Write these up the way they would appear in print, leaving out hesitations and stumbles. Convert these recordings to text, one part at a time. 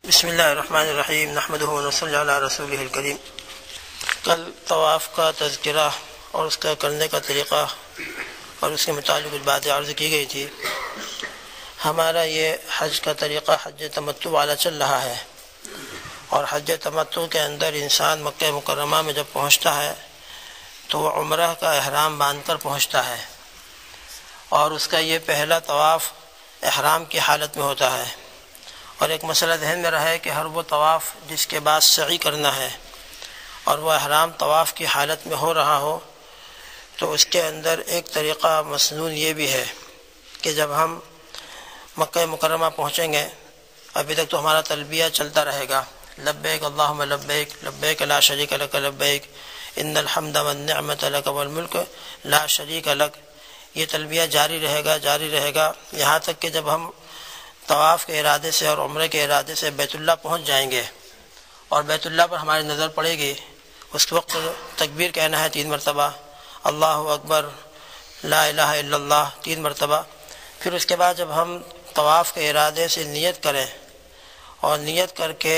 بسم اللہ الرحمن الرحیم نحمدہ ونصلی علی رسولہ الکریم۔ کل طواف کا تذکرہ اور اس کا کرنے کا طریقہ اور اس کے متعلق کچھ باتیں عرض کی گئی تھی۔ ہمارا یہ حج کا طریقہ حج تمتع والا چل رہا ہے، اور حج تمتع کے اندر انسان مکہ مکرمہ میں جب پہنچتا ہے تو وہ عمرہ کا احرام باندھ کر پہنچتا ہے، اور اس کا یہ پہلا طواف احرام کی حالت میں ہوتا ہے۔ اور ایک مسئلہ ذہن میں رہے کہ ہر وہ طواف جس کے بعد سعی کرنا ہے اور وہ احرام طواف کی حالت میں ہو رہا ہو، تو اس کے اندر ایک طریقہ مسنون یہ بھی ہے کہ جب ہم مکہ مکرمہ پہنچیں گے، ابھی تک تو ہمارا تلبیہ چلتا رہے گا، لبیک اللہم لبیک لبیک لا شریک لک لبیک ان الحمد والنعمت لک والملک لا شریک لک، یہ تلبیہ جاری رہے گا یہاں تک کہ جب ہم طواف کے ارادے سے اور عمرے کے ارادے سے بیت اللہ پہنچ جائیں گے اور بیت اللہ پر ہماری نظر پڑے گی، اس وقت تکبیر کہنا ہے 3 مرتبہ، اللہ اکبر لا الہ الا اللہ 3 مرتبہ۔ پھر اس کے بعد جب ہم طواف کے ارادے سے نیت کریں اور نیت کر کے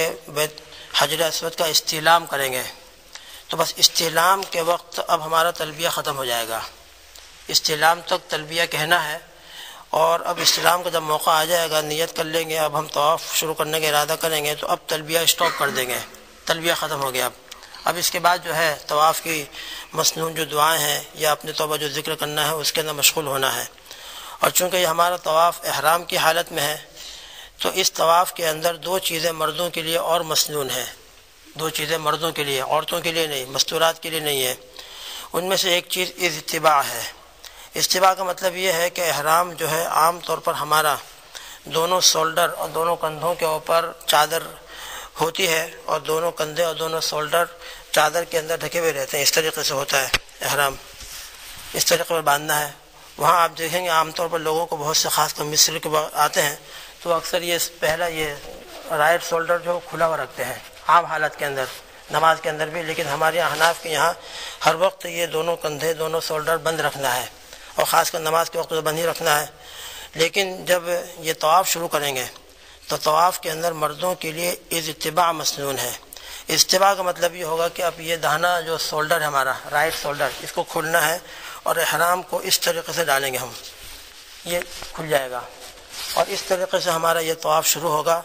حجر اسود کا استعلام کریں گے، تو بس استعلام کے وقت اب ہمارا تلبیہ ختم ہو جائے گا۔ استعلام تک تلبیہ کہنا ہے، اور اب استعلام کا جب موقع آ جائے گا، نیت کر لیں گے، اب ہم طواف شروع کرنے کا ارادہ کریں گے، تو اب تلبیہ اسٹاپ کر دیں گے، تلبیہ ختم ہو گیا۔ اب اس کے بعد جو ہے طواف کی مسنون جو دعائیں ہیں یا اپنے توبہ جو ذکر کرنا ہے اس کے اندر مشغول ہونا ہے۔ اور چونکہ یہ ہمارا طواف احرام کی حالت میں ہے، تو اس طواف کے اندر 2 چیزیں مردوں کے لیے اور مسنون ہیں، 2 چیزیں مردوں کے لیے، عورتوں کے لیے نہیں، مستورات کے لیے نہیں ہے۔ ان میں سے ایک چیز اتباع ہے۔ اتباع کا مطلب یہ ہے کہ احرام جو ہے عام طور پر ہمارا دونوں شولڈر اور دونوں کندھوں کے اوپر چادر ہوتی ہے، اور دونوں کندھے اور دونوں شولڈر چادر کے اندر ڈھکے ہوئے رہتے ہیں، اس طریقے سے ہوتا ہے احرام، اس طریقے پر باندھنا ہے۔ وہاں آپ دیکھیں گے عام طور پر لوگوں کو بہت سے خاص کر مصر کے آتے ہیں تو اکثر یہ پہلا یہ رائٹ شولڈر جو کھلا ہوا رکھتے ہیں عام حالت کے اندر، نماز کے اندر بھی، لیکن ہمارے احناف کے یہاں ہر وقت یہ دونوں کندھے دونوں شولڈر بند رکھنا ہے، اور خاص کر نماز کے وقت تو بند ہی رکھنا ہے۔ لیکن جب یہ طواف شروع کریں گے تو طواف کے اندر مردوں کے لیے اتباع مسنون ہے۔ اتباع کا مطلب یہ ہوگا کہ اب یہ داہنا جو شولڈر ہے ہمارا رائٹ شولڈر، اس کو کھولنا ہے، اور احرام کو اس طریقے سے ڈالیں گے ہم، یہ کھل جائے گا، اور اس طریقے سے ہمارا یہ طواف شروع ہوگا۔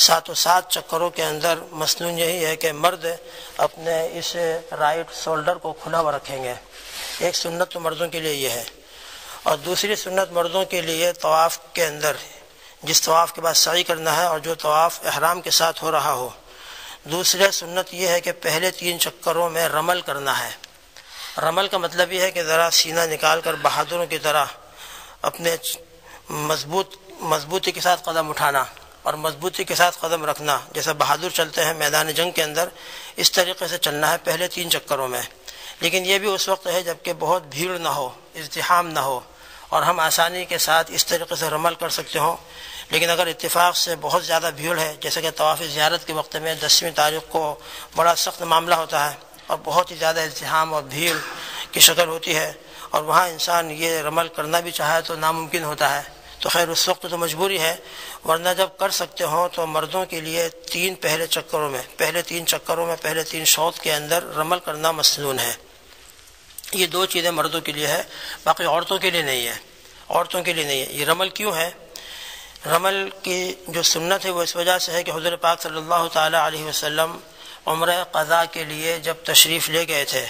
7 چکروں کے اندر مسنون یہی ہے کہ مرد اپنے اس رائٹ شولڈر کو کھلا ہوا رکھیں گے۔ ایک سنت تو مردوں کے لیے یہ ہے، اور دوسری سنت مردوں کے لیے طواف کے اندر جس طواف کے بعد سعی کرنا ہے اور جو طواف احرام کے ساتھ ہو رہا ہو، دوسرے سنت یہ ہے کہ پہلے 3 چکروں میں رمل کرنا ہے۔ رمل کا مطلب یہ ہے کہ ذرا سینہ نکال کر بہادروں کی طرح اپنے مضبوطی کے ساتھ قدم اٹھانا اور مضبوطی کے ساتھ قدم رکھنا، جیسا بہادر چلتے ہیں میدان جنگ کے اندر، اس طریقے سے چلنا ہے پہلے 3 چکروں میں۔ لیکن یہ بھی اس وقت ہے جب کہ بہت بھیڑ نہ ہو، ازدحام نہ ہو، اور ہم آسانی کے ساتھ اس طریقے سے رمل کر سکتے ہوں۔ لیکن اگر اتفاق سے بہت زیادہ بھیڑ ہے، جیسے کہ طواف زیارت کے وقت میں 10ویں تاریخ کو بڑا سخت معاملہ ہوتا ہے اور بہت ہی زیادہ ازدحام اور بھیڑ کی شکل ہوتی ہے، اور وہاں انسان یہ رمل کرنا بھی چاہے تو ناممکن ہوتا ہے، تو خیر اس وقت تو مجبوری ہے، ورنہ جب کر سکتے ہوں تو مردوں کے لیے پہلے 3 چکروں میں پہلے 3 شوط کے اندر رمل کرنا مسنون ہے۔ یہ 2 چیزیں مردوں کے لیے ہے، باقی عورتوں کے لیے نہیں ہے، عورتوں کے لیے نہیں ہے۔ یہ رمل کیوں ہے؟ رمل کی جو سنت ہے وہ اس وجہ سے ہے کہ حضور پاک صلی اللہ تعالی علیہ وسلم عمرہ قضاء کے لیے جب تشریف لے گئے تھے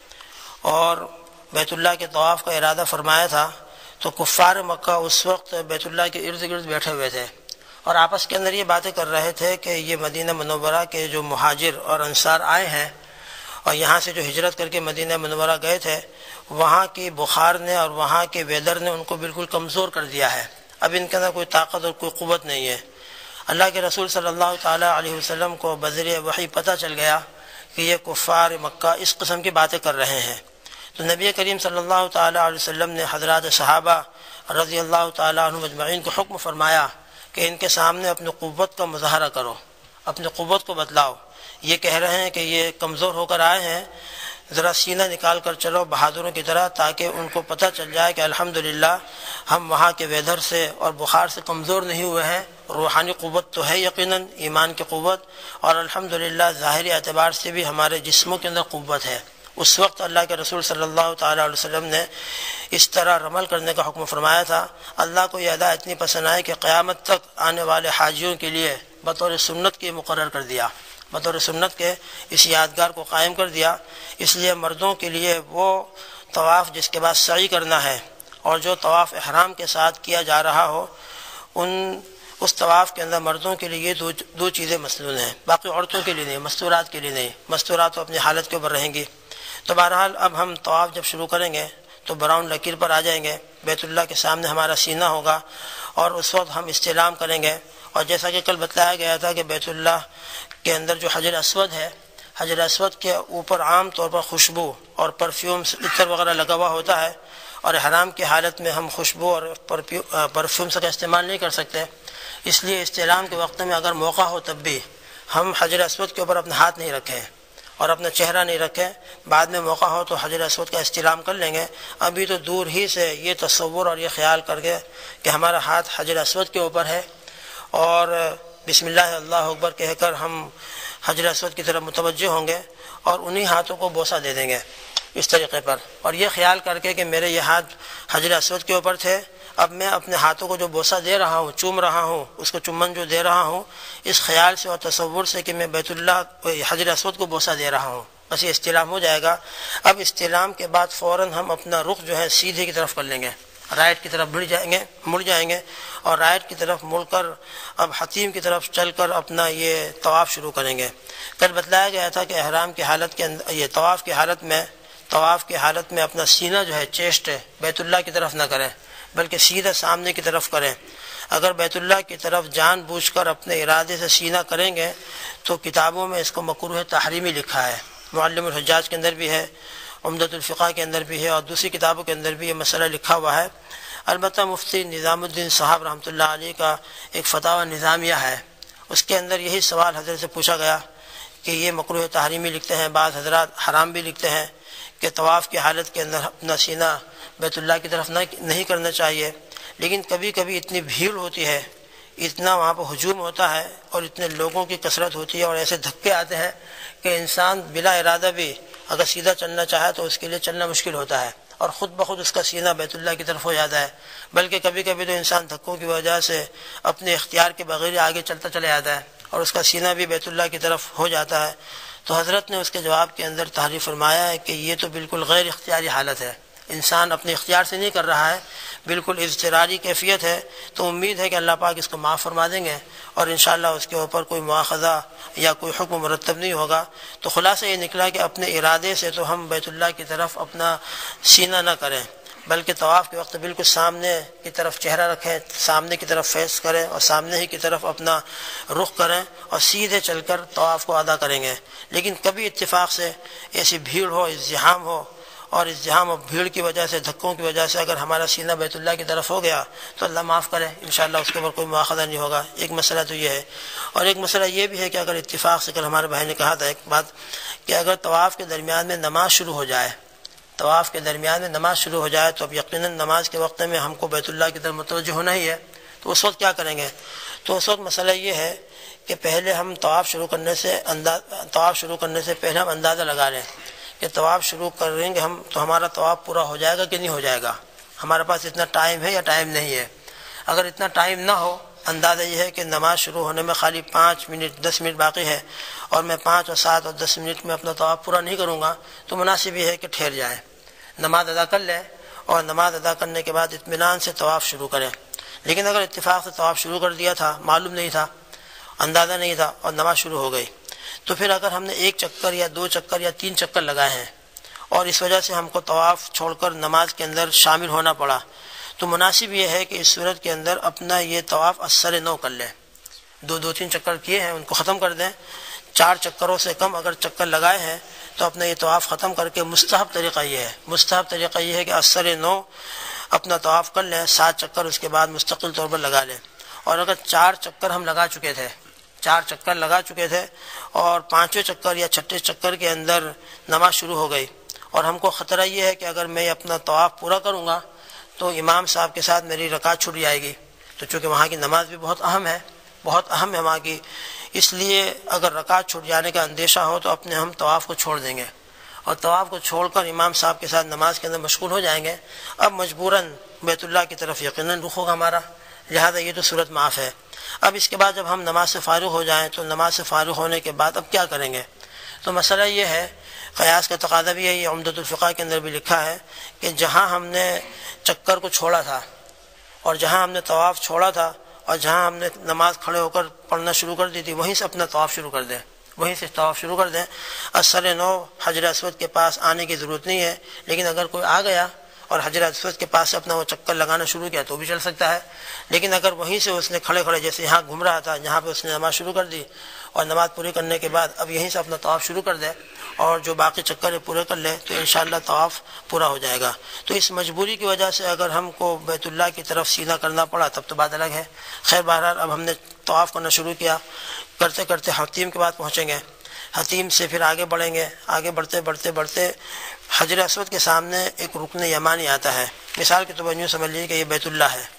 اور بیت اللہ کے طواف کا ارادہ فرمایا تھا، تو کفار مکہ اس وقت بیت اللہ کے ارد گرد بیٹھے ہوئے تھے اور آپس کے اندر یہ باتیں کر رہے تھے کہ یہ مدینہ منورہ کے جو مہاجر اور انصار آئے ہیں اور یہاں سے جو ہجرت کر کے مدینہ منورہ گئے تھے، وہاں کی بخار نے اور وہاں کے ویدر نے ان کو بالکل کمزور کر دیا ہے، اب ان کے اندر کوئی طاقت اور کوئی قوت نہیں ہے۔ اللہ کے رسول صلی اللہ تعالیٰ علیہ وسلم کو بذریعہ وحی پتہ چل گیا کہ یہ کفار مکہ اس قسم کی باتیں کر رہے ہیں، تو نبی کریم صلی اللہ تعالیٰ علیہ وسلم نے حضرات صحابہ رضی اللہ تعالیٰ عنہم اجمعین کو حکم فرمایا کہ ان کے سامنے اپنی قوت کا مظاہرہ کرو، اپنی قوت کو بتلاؤ۔ یہ کہہ رہے ہیں کہ یہ کمزور ہو کر آئے ہیں، ذرا سینہ نکال کر چلو بہادروں کی طرح، تاکہ ان کو پتہ چل جائے کہ الحمدللہ ہم وہاں کے ویدر سے اور بخار سے کمزور نہیں ہوئے ہیں۔ روحانی قوت تو ہے یقیناً، ایمان کی قوت، اور الحمدللہ ظاہری اعتبار سے بھی ہمارے جسموں کے اندر قوت ہے۔ اس وقت اللہ کے رسول صلی اللہ تعالیٰ علیہ وسلم نے اس طرح رمل کرنے کا حکم فرمایا تھا۔ اللہ کو یہ ادا اتنی پسند آئی کہ قیامت تک آنے والے حاجیوں کے لیے بطور سنت کے مقرر کر دیا، بطور سنت کے اس یادگار کو قائم کر دیا۔ اس لیے مردوں کے لیے وہ طواف جس کے بعد سعی کرنا ہے اور جو طواف احرام کے ساتھ کیا جا رہا ہو، اس طواف کے اندر مردوں کے لیے دو چیزیں مسنون ہیں، باقی عورتوں کے لیے نہیں، مستورات کے لیے نہیں، مستورات تو اپنی حالت کے اوپر رہیں گی۔ تو بہرحال اب ہم طواف جب شروع کریں گے تو براؤن لکیر پر آ جائیں گے، بیت اللہ کے سامنے ہمارا سینہ ہوگا، اور اس وقت ہم استعلام کریں گے۔ اور جیسا کہ کل بتلایا گیا تھا کہ بیت اللہ کے اندر جو حجر اسود ہے، حجر اسود کے اوپر عام طور پر خوشبو اور پرفیوم عطر وغیرہ لگا ہوا ہوتا ہے، اور احرام کی حالت میں ہم خوشبو اور پرفیوم کا استعمال نہیں کر سکتے۔ اس لیے استعلام کے وقت میں اگر موقع ہو تب بھی ہم حجر اسود کے اوپر اپنا ہاتھ نہیں رکھیں اور اپنا چہرہ نہیں رکھیں، بعد میں موقع ہو تو حجر اسود کا استعلام کر لیں گے۔ ابھی تو دور ہی سے یہ تصور اور یہ خیال کر کے کہ ہمارا ہاتھ حجر اسود کے اوپر ہے، اور بسم اللہ اللہ اکبر کہہ کر ہم حجر اسود کی طرف متوجہ ہوں گے اور انہی ہاتھوں کو بوسہ دے دیں گے اس طریقے پر، اور یہ خیال کر کے کہ میرے یہ ہاتھ حجر اسود کے اوپر تھے، اب میں اپنے ہاتھوں کو جو بوسہ دے رہا ہوں، چوم رہا ہوں، اس کو چمن جو دے رہا ہوں، اس خیال سے اور تصور سے کہ میں بیت اللہ حجر اسود کو بوسہ دے رہا ہوں، بس یہ استعلام ہو جائے گا۔ اب استعلام کے بعد فوراً ہم اپنا رخ جو ہے سیدھے کی طرف کر لیں گے، رائٹ کی طرف مڑ جائیں گے، اور رائٹ کی طرف مڑ کر اب حتیم کی طرف چل کر اپنا یہ طواف شروع کریں گے۔ کل بتلایا گیا تھا کہ احرام کی حالت کے اندر، یہ طواف کی حالت میں اپنا سینہ جو ہے، چیسٹ بیت اللہ کی طرف نہ کریں بلکہ سیدھا سامنے کی طرف کریں۔ اگر بیت اللہ کی طرف جان بوجھ کر اپنے ارادے سے سینہ کریں گے تو کتابوں میں اس کو مکروہ تحریمی لکھا ہے، معلم الحجاج کے اندر بھی ہے، عمدۃ الفقہ کے اندر بھی ہے، اور دوسری کتابوں کے اندر بھی یہ مسئلہ لکھا ہوا ہے۔ البتہ مفتی نظام الدین صاحب رحمۃ اللہ علیہ کا ایک فتاوی نظامیہ ہے، اس کے اندر یہی سوال حضرت سے پوچھا گیا کہ یہ مکروہ تحریمی لکھتے ہیں، بعض حضرات حرام بھی لکھتے ہیں کہ طواف کی حالت کے اندر اپنا سینہ بیت اللہ کی طرف نہیں کرنا چاہیے، لیکن کبھی کبھی اتنی بھیڑ ہوتی ہے، اتنا وہاں پہ ہجوم ہوتا ہے، اور اتنے لوگوں کی کثرت ہوتی ہے، اور ایسے دھکے آتے ہیں کہ انسان بلا ارادہ بھی اگر سیدھا چلنا چاہے تو اس کے لیے چلنا مشکل ہوتا ہے، اور خود بخود اس کا سینہ بیت اللہ کی طرف ہو جاتا ہے، بلکہ کبھی کبھی تو انسان دھکوں کی وجہ سے اپنے اختیار کے بغیر آگے چلتا چلا جاتا ہے اور اس کا سینہ بھی بیت اللہ کی طرف ہو جاتا ہے۔ تو حضرت نے اس کے جواب کے اندر تحریر فرمایا ہے کہ یہ تو بالکل غیر اختیاری حالت ہے، انسان اپنے اختیار سے نہیں کر رہا ہے، بالکل اضطراری کیفیت ہے، تو امید ہے کہ اللہ پاک اس کو معاف فرما دیں گے، اور انشاءاللہ اس کے اوپر کوئی مواخذہ یا کوئی حکم مرتب نہیں ہوگا۔ تو خلاصہ یہ نکلا کہ اپنے ارادے سے تو ہم بیت اللہ کی طرف اپنا سینہ نہ کریں، بلکہ طواف کے وقت بالکل سامنے کی طرف چہرہ رکھیں، سامنے کی طرف فیس کریں، اور سامنے ہی کی طرف اپنا رخ کریں، اور سیدھے چل کر طواف کو ادا کریں گے۔ لیکن کبھی اتفاق سے ایسی بھیڑ ہو، ازدحام ہو، اور ازدحام اور بھیڑ کی وجہ سے، دھکوں کی وجہ سے اگر ہمارا سینہ بیت اللہ کی طرف ہو گیا تو اللہ معاف کرے، انشاءاللہ اس کے اوپر کوئی مواخذہ نہیں ہوگا۔ ایک مسئلہ تو یہ ہے، اور ایک مسئلہ یہ بھی ہے کہ اگر اتفاق سے، کل ہمارے بھائی نے کہا تھا ایک بات کہ اگر طواف کے درمیان میں نماز شروع ہو جائے، طواف کے درمیان میں نماز شروع ہو جائے تو اب یقیناً نماز کے وقت میں ہم کو بیت اللہ کی طرف متوجہ ہونا ہی ہے، تو اس وقت کیا کریں گے؟ تو اس وقت مسئلہ یہ ہے کہ پہلے ہم طواف شروع کرنے سے پہلے ہم اندازہ لگا لیں کہ طواف شروع کریں گے ہم تو ہمارا طواف پورا ہو جائے گا کہ نہیں ہو جائے گا، ہمارے پاس اتنا ٹائم ہے یا ٹائم نہیں ہے۔ اگر اتنا ٹائم نہ ہو، اندازہ یہ ہے کہ نماز شروع ہونے میں خالی 5 منٹ 10 منٹ باقی ہے، اور میں 5 اور 7 اور 10 منٹ میں اپنا طواف پورا نہیں کروں گا، تو مناسب یہ ہے کہ ٹھہر جائیں، نماز ادا کر لیں، اور نماز ادا کرنے کے بعد اطمینان سے طواف شروع کریں۔ لیکن اگر اتفاق سے طواف شروع کر دیا تھا، معلوم نہیں تھا، اندازہ نہیں تھا، اور نماز شروع ہو گئی، تو پھر اگر ہم نے 1 چکر یا 2 چکر یا 3 چکر لگائے ہیں اور اس وجہ سے ہم کو طواف چھوڑ کر نماز کے اندر شامل ہونا پڑا، تو مناسب یہ ہے کہ اس صورت کے اندر اپنا یہ طواف اثر نو کر لیں، 2-3 چکر کیے ہیں ان کو ختم کر دیں، 4 چکروں سے کم اگر چکر لگائے ہیں تو اپنا یہ طواف ختم کر کے مستحب طریقہ یہ ہے کہ اثر نو اپنا طواف کر لیں، 7 چکر اس کے بعد مستقل طور پر لگا لیں۔ اور اگر 4 چکر ہم لگا چکے تھے، 4 چکر لگا چکے تھے اور 5ویں چکر یا 6ٹھے چکر کے اندر نماز شروع ہو گئی، اور ہم کو خطرہ یہ ہے کہ اگر میں اپنا طواف پورا کروں گا تو امام صاحب کے ساتھ میری رکعت چھوٹ جائے گی، تو چونکہ وہاں کی نماز بھی بہت اہم ہے وہاں کی، اس لیے اگر رکعت چھوٹ جانے کا اندیشہ ہو تو اپنے ہم طواف کو چھوڑ دیں گے اور طواف کو چھوڑ کر امام صاحب کے ساتھ نماز کے اندر مشغول ہو جائیں گے۔ اب مجبوراً بیت اللہ کی طرف یقیناً رخ ہوگا ہمارا، لہذا یہ تو صورت معاف ہے۔ اب اس کے بعد جب ہم نماز سے فارغ ہو جائیں تو نماز سے فارغ ہونے کے بعد اب کیا کریں گے؟ تو مسئلہ یہ ہے، قیاس کا تقاضا بھی ہے، یہ عمدۃ الفقہ کے اندر بھی لکھا ہے کہ جہاں ہم نے چکر کو چھوڑا تھا اور جہاں ہم نے طواف چھوڑا تھا اور جہاں ہم نے نماز کھڑے ہو کر پڑھنا شروع کر دی تھی وہیں سے اپنا طواف شروع کر دیں، وہیں سے طواف شروع کر دیں۔ اثر نو حجر اسود کے پاس آنے کی ضرورت نہیں ہے، لیکن اگر کوئی آ گیا اور حجر اسود کے پاس سے اپنا وہ چکر لگانا شروع کیا تو بھی چل سکتا ہے، لیکن اگر وہیں سے اس نے کھڑے جیسے یہاں گھوم رہا تھا جہاں پہ اس نے نماز شروع کر دی اور نماز پوری کرنے کے بعد اب یہیں سے اپنا طواف شروع کر دے اور جو باقی چکر پورے کر لے تو انشاءاللہ طواف پورا ہو جائے گا۔ تو اس مجبوری کی وجہ سے اگر ہم کو بیت اللہ کی طرف سینہ کرنا پڑا تب تو بات الگ ہے۔ خیر بہرحال اب ہم نے طواف کرنا شروع کیا، کرتے کرتے حتیم کے بعد پہنچیں گے، حتیم سے پھر آگے بڑھیں گے، آگے بڑھتے حجر اسود کے سامنے ایک رکن یمانی آتا ہے، مثال کے طور پر یوں سمجھ لیجیے کہ یہ بیت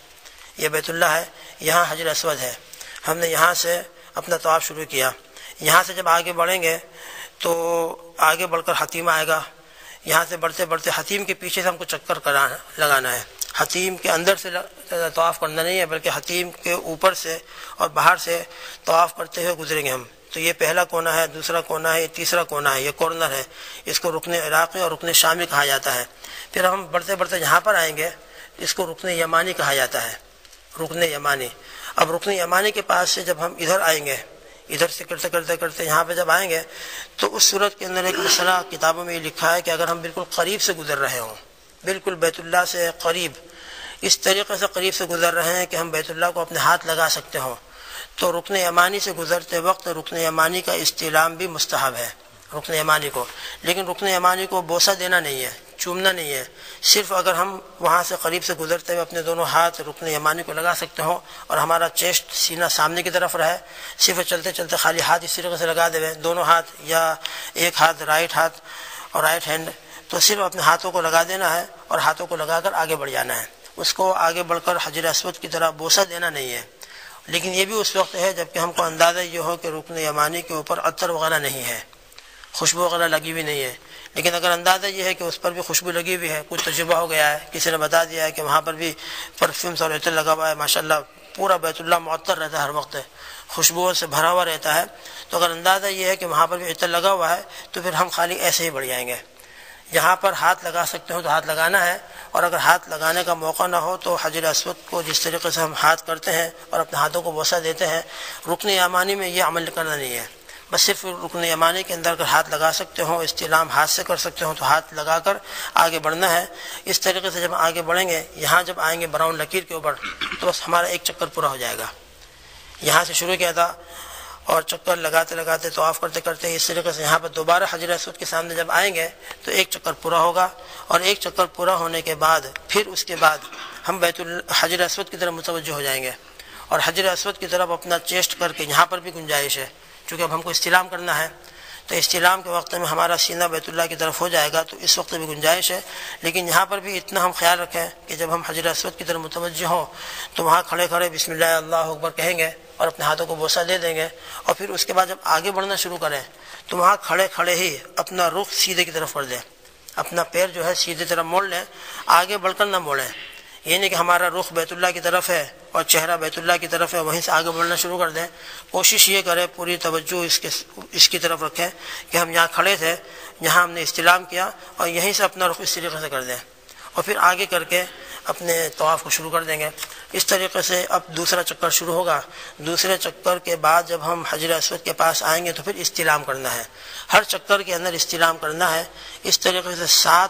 اللہ ہے، یہاں حجر اسود ہے، ہم نے یہاں سے اپنا طواف شروع کیا، یہاں سے جب آگے بڑھیں گے تو آگے بڑھ کر حتیم آئے گا، یہاں سے بڑھتے حتیم کے پیچھے سے ہم کو چکر لگانا ہے، حتیم کے اندر سے طواف کرنا نہیں ہے بلکہ حتیم کے اوپر سے اور باہر سے طواف کرتے ہوئے گزریں گے ہم۔ تو یہ پہلا کونا ہے، دوسرا کونا ہے، یہ تیسرا کونا ہے، یہ کارنر ہے، اس کو رکن عراقی اور رکن شامی کہا جاتا ہے۔ پھر ہم بڑھتے یہاں پر آئیں گے، اس کو رکن یمانی کہا جاتا ہے، رکن یمانی۔ اب رکن یمانی کے پاس سے جب ہم ادھر آئیں گے، ادھر سے کرتے یہاں پہ جب آئیں گے تو اس صورت کے اندر ایک مسئلہ کتابوں میں یہ لکھا ہے کہ اگر ہم بالکل قریب سے گزر رہے ہوں، بالکل بیت اللہ سے قریب، اس طریقے سے قریب سے گزر رہے ہیں کہ ہم بیت اللہ کو اپنے ہاتھ لگا سکتے ہوں، تو رکن یمانی سے گزرتے وقت رکن یمانی کا استلام بھی مستحب ہے، رکن یمانی کو، لیکن رکن یمانی کو بوسہ دینا نہیں ہے، چومنا نہیں ہے، صرف اگر ہم وہاں سے قریب سے گزرتے ہوئے اپنے دونوں ہاتھ رکن یمانی کو لگا سکتے ہوں اور ہمارا چیسٹ سینہ سامنے کی طرف رہے، صرف چلتے خالی ہاتھ اس طریقے سے لگا دے، دونوں ہاتھ یا ایک ہاتھ رائٹ ہاتھ اور رائٹ ہینڈ، تو صرف اپنے ہاتھوں کو لگا دینا ہے اور ہاتھوں کو لگا کر آگے بڑھ جانا ہے، اس کو آگے بڑھ کر حجر اسود کی طرح بوسہ دینا نہیں ہے۔ لیکن یہ بھی اس وقت ہے جب کہ ہم کو اندازہ یہ ہو کہ رکن یمانی کے اوپر عطر وغیرہ نہیں ہے، خوشبو وغیرہ لگی ہوئی نہیں ہے، لیکن اگر اندازہ یہ ہے کہ اس پر بھی خوشبو لگی ہوئی ہے، کچھ تجربہ ہو گیا ہے، کسی نے بتا دیا ہے کہ وہاں پر بھی پرفیومس اور عطر لگا ہوا ہے، ماشاءاللہ پورا بیت اللہ معطر رہتا ہے، ہر وقت خوشبوؤں سے بھرا ہوا رہتا ہے، تو اگر اندازہ یہ ہے کہ وہاں پر بھی عطر لگا ہوا ہے تو پھر ہم خالی ایسے ہی بڑھ جائیں گے۔ جہاں پر ہاتھ لگا سکتے ہو تو ہاتھ لگانا ہے، اور اگر ہاتھ لگانے کا موقع نہ ہو تو حجر اسود کو جس طریقے سے ہم ہاتھ کرتے ہیں اور اپنے ہاتھوں کو بوسہ دیتے ہیں، رکن یمانی میں یہ عمل کرنا نہیں ہے، بس صرف رکن یمانی کے اندر اگر ہاتھ لگا سکتے ہو، استلام ہاتھ سے کر سکتے ہو تو ہاتھ لگا کر آگے بڑھنا ہے۔ اس طریقے سے جب آگے بڑھیں گے، یہاں جب آئیں گے براؤن لکیر کے اوپر تو بس ہمارا ایک چکر پورا ہو جائے گا، یہاں سے شروع کیا تھا اور چکر لگاتے طواف کرتے اس طریقے سے یہاں پر دوبارہ حجر اسود کے سامنے جب آئیں گے تو ایک چکر پورا ہوگا، اور ایک چکر پورا ہونے کے بعد پھر اس کے بعد ہم حجر اسود کی طرف متوجہ ہو جائیں گے، اور حجر اسود کی طرف اپنا چیسٹ کر کے، یہاں پر بھی گنجائش ہے چونکہ اب ہم کو استلام کرنا ہے، تو استلام کے وقت میں ہمارا سینہ بیت اللہ کی طرف ہو جائے گا، تو اس وقت بھی گنجائش ہے، لیکن یہاں پر بھی اتنا ہم خیال رکھیں کہ جب ہم حجر اسود کی طرف متوجہ ہوں تو وہاں کھڑے بسم اللہ اللہ اکبر کہیں گے اور اپنے ہاتھوں کو بوسہ دے دیں گے، اور پھر اس کے بعد جب آگے بڑھنا شروع کریں تو وہاں کھڑے ہی اپنا رخ سیدھے کی طرف کر دیں، اپنا پیر جو ہے سیدھے طرف موڑ لیں، آگے بڑھ کر نہ موڑیں، یہ نہیں کہ ہمارا رخ بیت اللہ کی طرف ہے اور چہرہ بیت اللہ کی طرف ہے وہیں سے آگے بڑھنا شروع کر دیں، کوشش یہ کریں پوری توجہ اس کی طرف رکھیں کہ ہم یہاں کھڑے تھے، یہاں ہم نے استلام کیا اور یہیں سے اپنا رخ اس طریقے سے کر دیں اور پھر آگے کر کے اپنے طواف کو شروع کر دیں گے۔ اس طریقے سے اب دوسرا چکر شروع ہوگا، دوسرے چکر کے بعد جب ہم حجر اسود کے پاس آئیں گے تو پھر استلام کرنا ہے، ہر چکر کے اندر استلام کرنا ہے، اس طریقے سے 7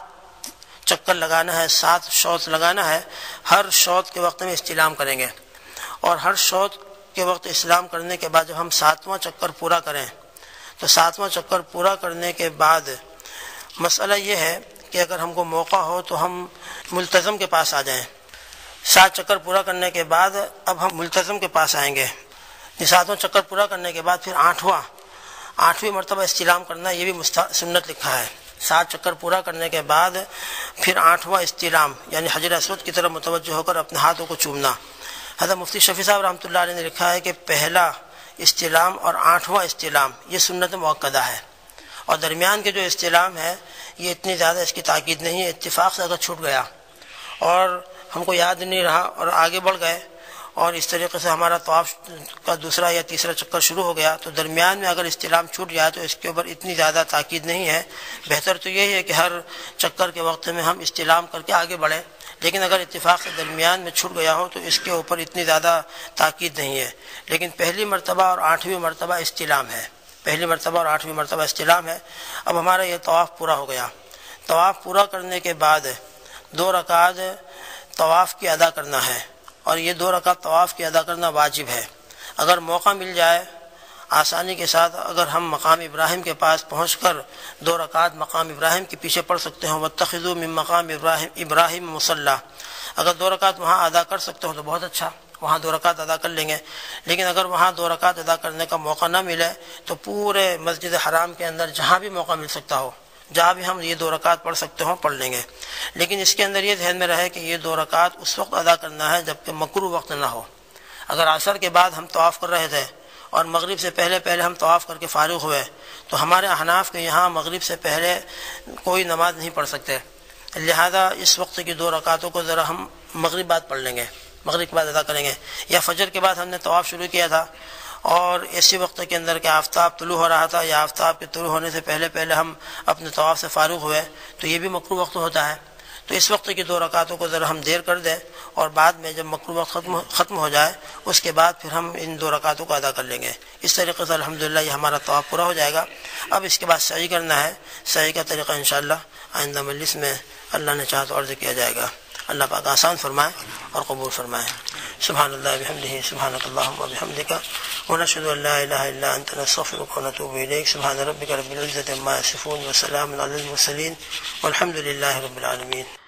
چکر لگانا ہے، 7 شوط لگانا ہے، ہر شوط کے وقت میں استلام کریں گے، اور ہر شوط کے وقت استلام کرنے کے بعد جب ہم 7واں چکر پورا کریں تو 7واں چکر پورا کرنے کے بعد مسئلہ یہ ہے کہ اگر ہم کو موقع ہو تو ہم ملتزم کے پاس آ جائیں، 7 چکر پورا کرنے کے بعد اب ہم ملتزم کے پاس آئیں گے، یہ 7واں چکر پورا کرنے کے بعد پھر 8ویں مرتبہ استلام کرنا، یہ بھی سنت لکھا ہے۔ 7 چکر پورا کرنے کے بعد پھر 8واں استلام یعنی حجر اسود کی طرف متوجہ ہو کر اپنے ہاتھوں کو چومنا۔ حضرت مفتی شفیع صاحب رحمۃ اللہ علیہ نے لکھا ہے کہ پہلا استلام اور 8واں استلام یہ سنت مؤکدہ ہے، اور درمیان کے جو استلام ہے یہ اتنی زیادہ اس کی تاکید نہیں ہے، اتفاق سے اگر چھوٹ گیا اور ہم کو یاد نہیں رہا اور آگے بڑھ گئے اور اس طریقے سے ہمارا طواف کا دوسرا یا تیسرا چکر شروع ہو گیا تو درمیان میں اگر استلام چھوٹ جائے تو اس کے اوپر اتنی زیادہ تاکید نہیں ہے۔ بہتر تو یہی ہے کہ ہر چکر کے وقت میں ہم استلام کر کے آگے بڑھیں، لیکن اگر اتفاق سے درمیان میں چھوٹ گیا ہو تو اس کے اوپر اتنی زیادہ تاکید نہیں ہے۔ لیکن پہلی مرتبہ اور 8ویں مرتبہ استلام ہے، پہلی مرتبہ اور 8ویں مرتبہ استلام ہے۔ اب ہمارا یہ طواف پورا ہو گیا۔ طواف پورا کرنے کے بعد 2 رکعت طواف کی ادا کرنا ہے، اور یہ 2 رکعت طواف کی ادا کرنا واجب ہے۔ اگر موقع مل جائے آسانی کے ساتھ اگر ہم مقام ابراہیم کے پاس پہنچ کر 2 رکعت مقام ابراہیم کے پیچھے پڑھ سکتے ہیں، واتخذوا من مقام ابراہیم مصلی، اگر 2 رکعت وہاں ادا کر سکتے ہو تو بہت اچھا، وہاں 2 رکعت ادا کر لیں گے۔ لیکن اگر وہاں 2 رکعت ادا کرنے کا موقع نہ ملے تو پورے مسجد حرام کے اندر جہاں بھی موقع مل سکتا ہو، جہاں بھی ہم یہ 2 رکعت پڑھ سکتے ہوں پڑھ لیں گے۔ لیکن اس کے اندر یہ ذہن میں رہے کہ یہ 2 رکعت اس وقت ادا کرنا ہے جبکہ مکروہ وقت نہ ہو۔ اگر عصر کے بعد ہم طواف کر رہے تھے اور مغرب سے پہلے ہم طواف کر کے فارغ ہوئے تو ہمارے احناف کے یہاں مغرب سے پہلے کوئی نماز نہیں پڑھ سکتے، لہذا اس وقت کی 2 رکعتوں کو ذرا ہم مغرب بعد پڑھ لیں گے، مغرب کے بعد ادا کریں گے۔ یا فجر کے بعد ہم نے طواف شروع کیا تھا اور اسی وقت کے اندر کہ آفتاب طلوع ہو رہا تھا یا آفتاب کے طلوع ہونے سے پہلے ہم اپنے طواف سے فارغ ہوئے تو یہ بھی مکروہ وقت ہوتا ہے۔ تو اس وقت کی 2 رکعتوں کو ذرا ہم دیر کر دیں اور بعد میں جب مکروہ وقت ختم ہو جائے اس کے بعد پھر ہم ان 2 رکعتوں کو ادا کر لیں گے۔ اس طریقے سے الحمدللہ یہ ہمارا طواف پورا ہو جائے گا۔ اب اس کے بعد سعی کرنا ہے، سعی کا طریقہ انشاءاللہ آئندہ مجلس میں اللہ نے چاہا تو عرض کیا جائے گا۔ اللہ پاک آسان فرمائے اور قبول فرمائے۔ سبحان اللہ بحمدہ، سبحانک اللہم وبحمدک، ونشہد ان لا الہ الا انت، نستغفرک ونتوب الیک۔ سبحان ربک رب العزۃ عما یصفون وسلام علی المرسلین والحمد للہ رب العالمین۔